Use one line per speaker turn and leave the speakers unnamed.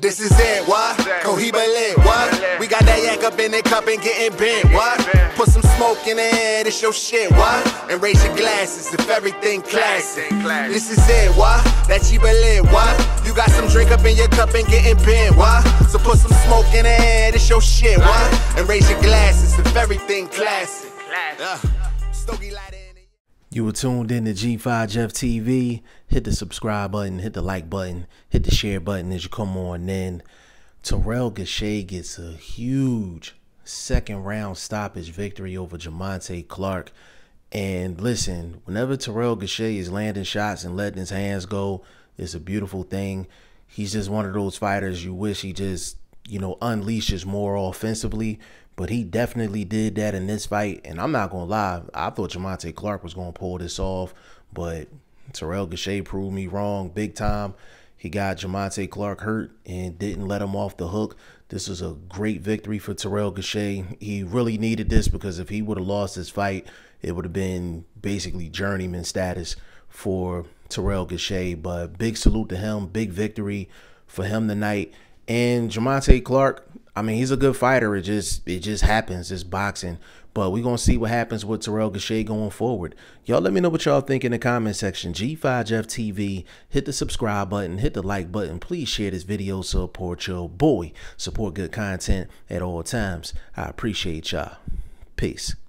This is it, what? Cohiba lit, what? We got that yak up in the cup and getting bent, what? Put some smoke in the air, this your shit, what? And raise your glasses if everything classic. This is it, what? That Chiba lit, what? You got some drink up in your cup and getting bent, what? So put some smoke in the air, this your shit, what? And raise your glasses if everything classic. Stogie light in.
You were tuned in to G5 Jeff TV. Hit the subscribe button, hit the like button, hit the share button as you come on in. Terrell Gausha gets a huge second round stoppage victory over Jamonte Clark. And listen, whenever Terrell Gausha is landing shots and letting his hands go, it's a beautiful thing. He's just one of those fighters you wish he just, unleashes more offensively. But he definitely did that in this fight. And I'm not going to lie, I thought Jamonte Clark was going to pull this off. But Terrell Gausha proved me wrong big time. He got Jamonte Clark hurt and didn't let him off the hook. This was a great victory for Terrell Gausha. He really needed this because if he would have lost this fight, it would have been basically journeyman status for Terrell Gausha. But big salute to him. Big victory for him tonight. And Jamonte Clark, I mean, he's a good fighter. It just happens. It's boxing. But we're going to see what happens with Terrell Gausha going forward. Y'all let me know what y'all think in the comment section. G5 Jeff TV. Hit the subscribe button. Hit the like button. Please share this video. Support your boy. Support good content at all times. I appreciate y'all. Peace.